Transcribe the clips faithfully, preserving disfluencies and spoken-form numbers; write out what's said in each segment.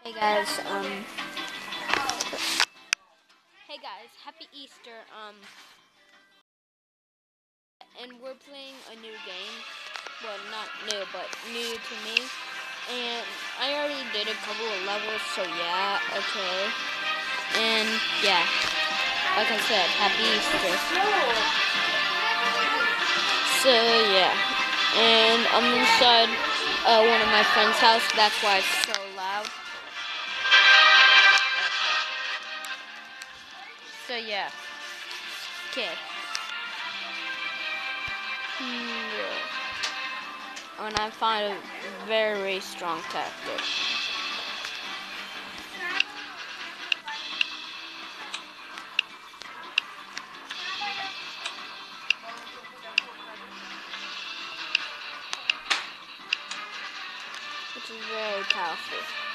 Hey guys, um, hey guys, happy Easter, um, and we're playing a new game, well, not new, but new to me, and I already did a couple of levels, so yeah, okay, and yeah, like I said, happy Easter, so yeah, and I'm inside, uh, one of my friend's house, that's why it's so loud. So yeah, okay. And I find a very strong tactic. Which is very powerful.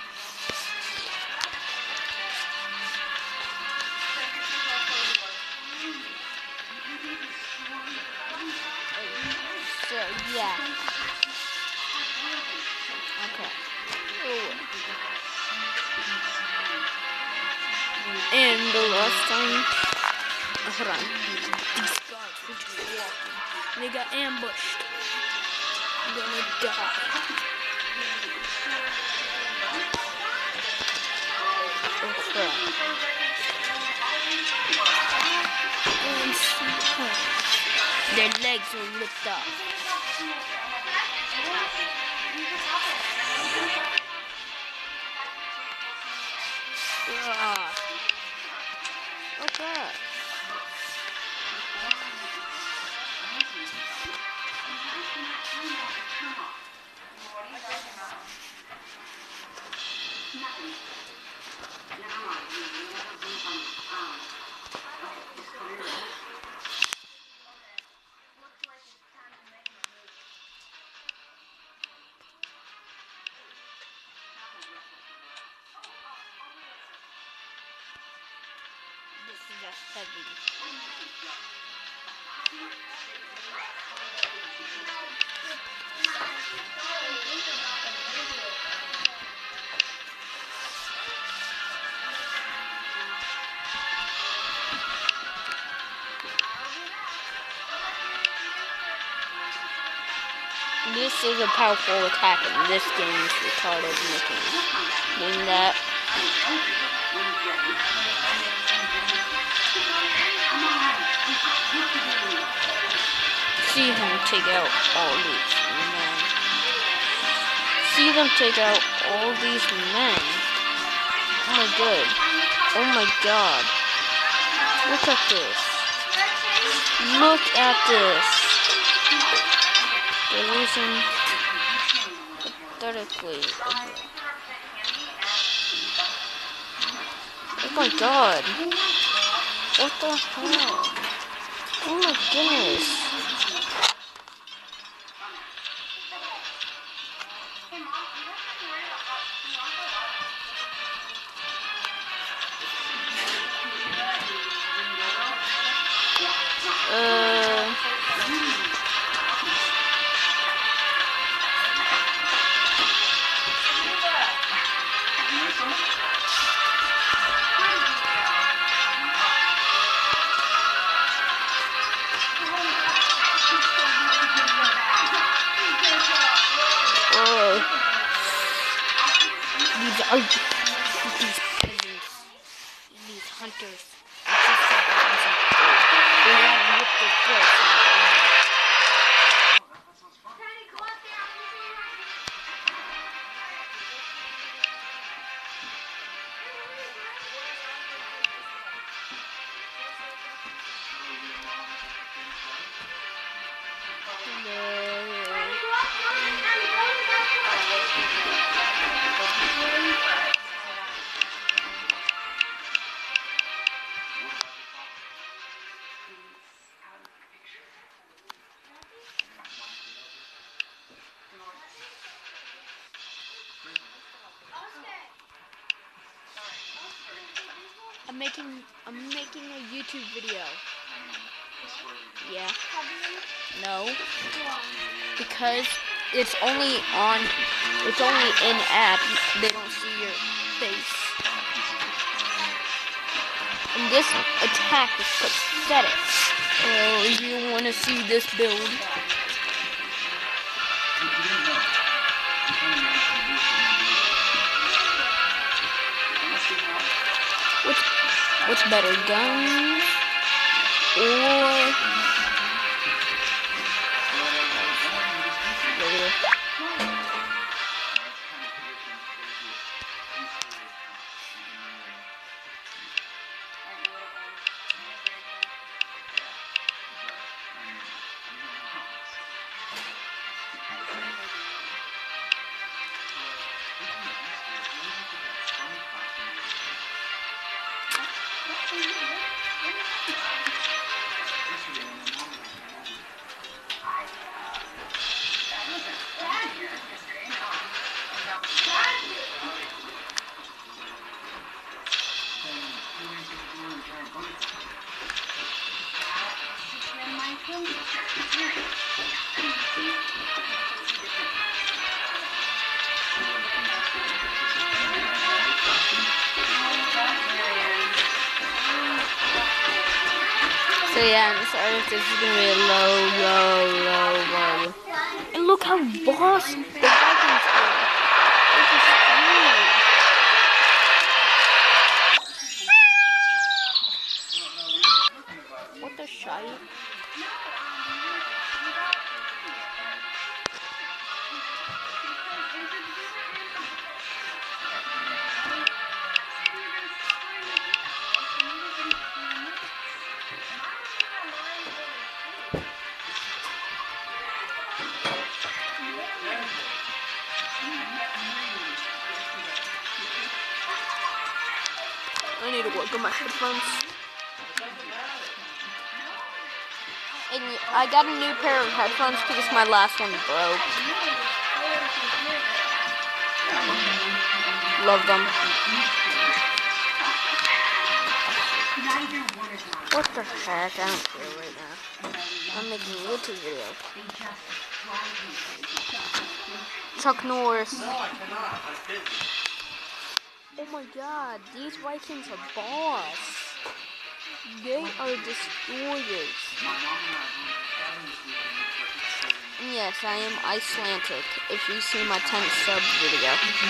So yeah. Okay. Ooh. And the last time, oh, hold on. These guards were just walking. They got ambushed. I'm gonna die. Oh crap. Their legs were ripped off. Ah. Oh crap. This is just heavy. This is a powerful attack, and this game is retarded making doing that. See him take out all these men. See them take out all these men. Oh my god. Oh my god. Look at this. Look at this. They're losing pathetically. Oh my god. What the hell? Oh my goodness. Uh... These are these peasants, these hunters. They have whipped their throats. I'm making I'm making a YouTube video. Yeah. No. Because it's only on it's only in app. They don't see your face. And this attack is pathetic. Oh, you want to see this build? What's, what's better, guns or regular? So yeah, I'm sorry if this is gonna be a low, low, low, low. And look how boss the Vikings were. It's just what the shite? I need to work on my headphones. And I got a new pair of headphones because my last one broke. Love them. What the heck? I don't care right now. I'm making a YouTube video. Chuck Norris. Oh my god, these Vikings are boss. They are destroyers. And yes, I am Icelandic, if you see my tenth sub video.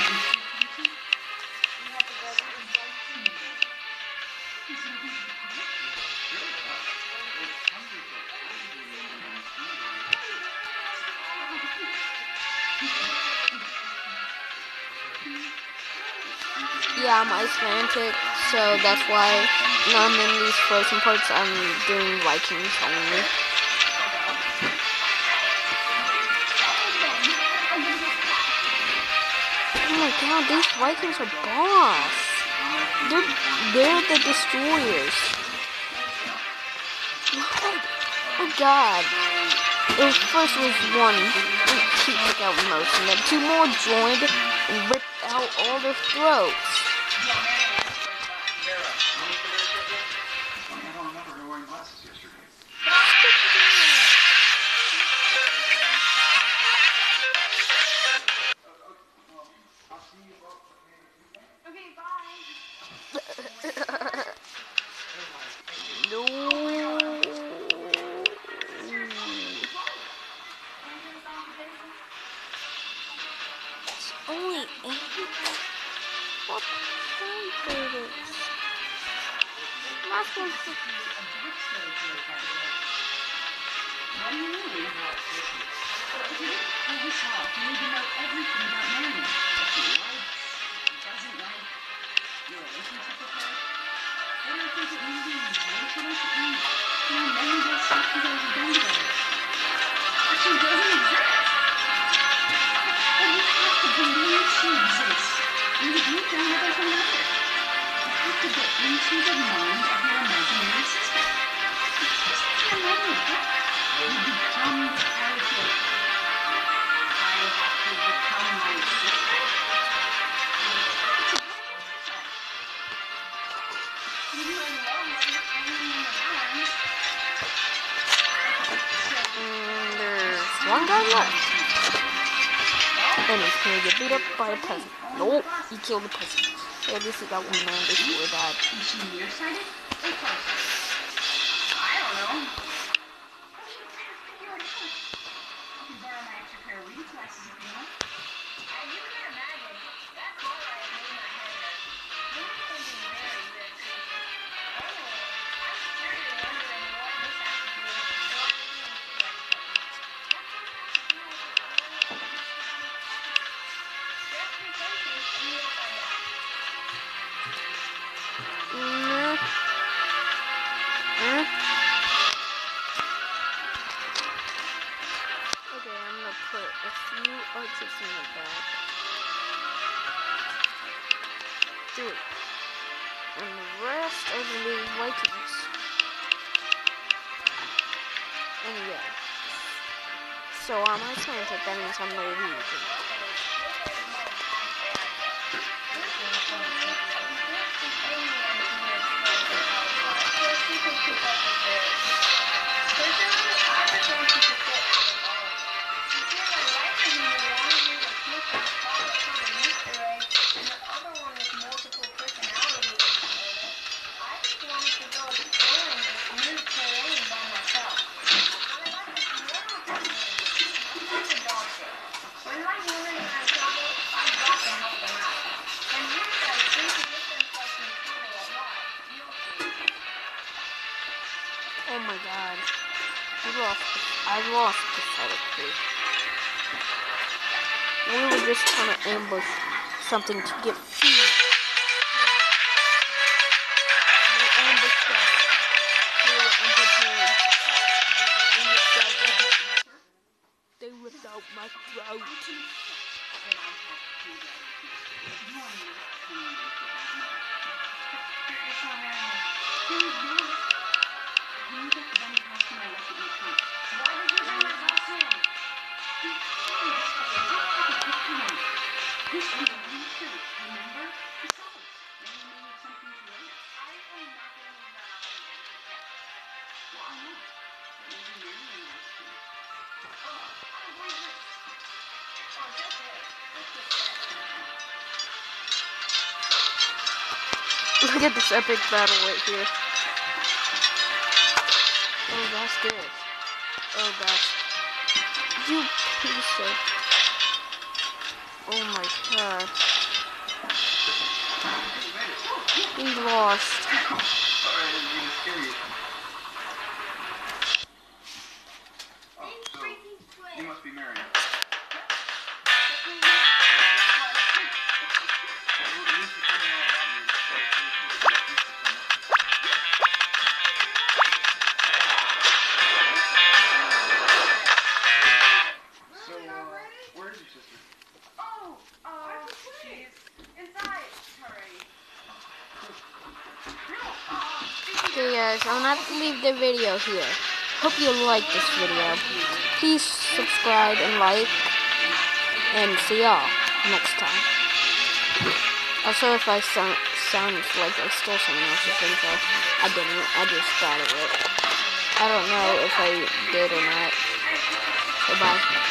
Yeah, I'm Icelandic, so that's why when I'm in these frozen parts, I'm doing Vikings only. Oh my god, these Vikings are boss. They're, they're the destroyers. Oh god. It was first was one, and he took out most, and then two more joined and ripped out all their throats. Only eight? What the heck is this? Last one's the... What do you mean? If you look at this off, you need to know everything about Manny. What he likes, he doesn't like, your relationship with her. What do you think it means? What should I say? You know, Manny does stuff you guys have done together. But she doesn't exist. Believe she exists, and you don't know how there's another. You have to get into the mind of your imaginary sister. It's just like another book. You become the character. I have to become my sister. It's a you know, love is only in the arms. Mm, there's one guy left. And he's gonna get beat up by a peasant. Nope, he killed the peasant. Yeah, this is that one man before that. Mm. Mm. Okay, I'm gonna put a few arches in the back. Three. And the rest are the new Vikings. And yeah. So on my scientific, that means I'm Norwegian. Oh my god. I lost, I lost pathetically. We were just trying to ambush something to get food. They ambushed us. We were unprepared. They ripped out my throat. Look at this epic battle right here. Oh, that's good. Oh, that's... You piece of... Oh my god. We lost. You must be married. Okay guys, I'm gonna have to leave the video here. Hope you like this video. Please subscribe and like, and see y'all next time. Also, if I sound sounds like I stole someone else's info, I didn't. I just thought of it. I don't know if I did or not. So bye.